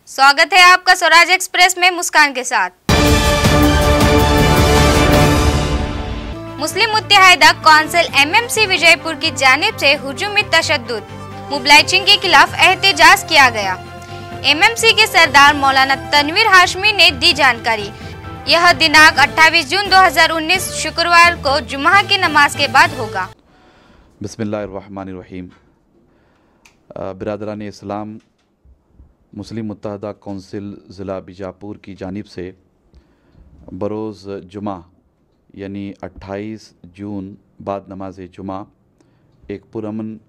स्वागत है आपका स्वराज एक्सप्रेस में मुस्कान के साथ। मुस्लिम मुत्तहिदा कौंसिल एमएमसी विजयपुर की जानिब से हुजूमी तशद्दुद मोबिलाइजिंग के खिलाफ एहतजाज किया गया। एमएमसी के सरदार मौलाना तनवीर हाशमी ने दी जानकारी। यह दिनांक 28 जून 2019 शुक्रवार को जुम्मा की नमाज के बाद होगा। बिस्मिल्लाहिर्रहमानिर्रहीम। बिरादरान इस्लाम, मुस्लिम मुत्तहिदा कौंसिल ज़िला बीजापुर की जानिब से बरोज़ जुमा यानी 28 जून बाद नमाज जुमा एक पुरअमन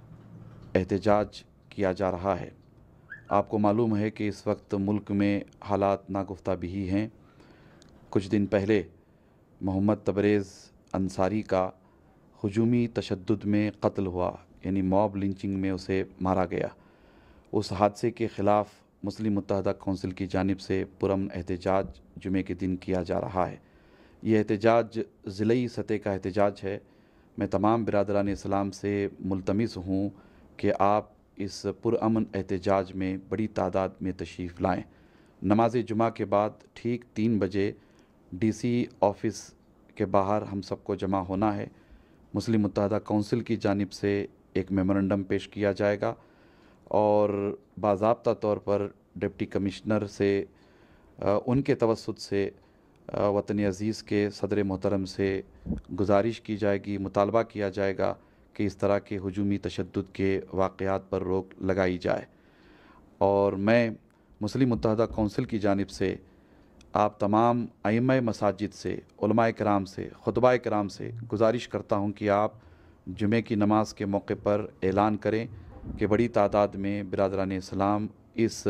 एहतजाज किया जा रहा है। आपको मालूम है कि इस वक्त मुल्क में हालात नागुफ्ता बिही हैं। कुछ दिन पहले मोहम्मद तबरेज़ अंसारी का हुजूमी तशद्दुद में कत्ल हुआ, यानी मॉब लिंचिंग में उसे मारा गया। उस हादसे के ख़िलाफ़ मुस्लिम मुत्तहिदा कौंसिल की जानिब से पुरअमन एहतजाज जुमे के दिन किया जा रहा है। ये एहतजाज ज़िलई सतह का एहतजाज है। मैं तमाम बिरादरान इस्लाम से मुल्तमिस हूँ कि आप इस पुरअमन एहतजाज में बड़ी तादाद में तशरीफ़ लाएँ। नमाज जुमा के बाद ठीक 3 बजे DC ऑफ़िस के बाहर हम सबको जमा होना है। मुस्लिम मुत्तहिदा कौंसिल की जानिब से एक मेमोरेंडम पेश किया जाएगा और बाज़ाब्ता तौर पर डिप्टी कमिश्नर से उनके तवस्सुत से वतन अज़ीज़ के सदर मोहतरम से गुजारिश की जाएगी, मुतालबा किया जाएगा कि इस तरह के हुजूमी तशद्दुद के वाक़यात पर रोक लगाई जाए। और मैं मुस्लिम मुत्तहिदा कौंसिल की जानिब से आप तमाम अइम्मा मसाजिद से, उलमाए किराम से, खुतबा किराम से गुजारिश करता हूँ कि आप जुमे की नमाज के मौके पर ऐलान करें कि बड़ी तादाद में बिरादरान इस्लाम इस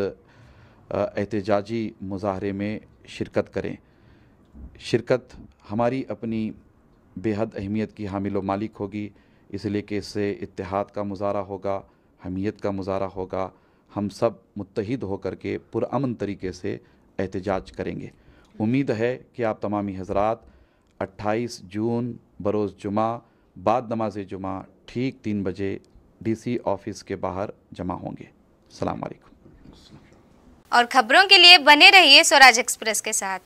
एहतजाजी मुज़ाहरे में शिरकत करें। शिरकत हमारी अपनी बेहद अहमियत की हामिल व मालिक होगी, इसलिए कि इससे इत्तेहाद का मुज़ाहरा होगा, हमीयत का मुज़ाहरा होगा। हम सब मुत्तहिद होकर के पुरअमन तरीके से एहतजाज करेंगे। उम्मीद है कि आप तमामी हज़रात 28 जून बरोज़ जुमा बाद नमाज जुमा ठीक 3 बजे DC ऑफ़िस के बाहर जमा होंगे। अस्सलाम वालेकुम। और खबरों के लिए बने रहिए स्वराज एक्सप्रेस के साथ।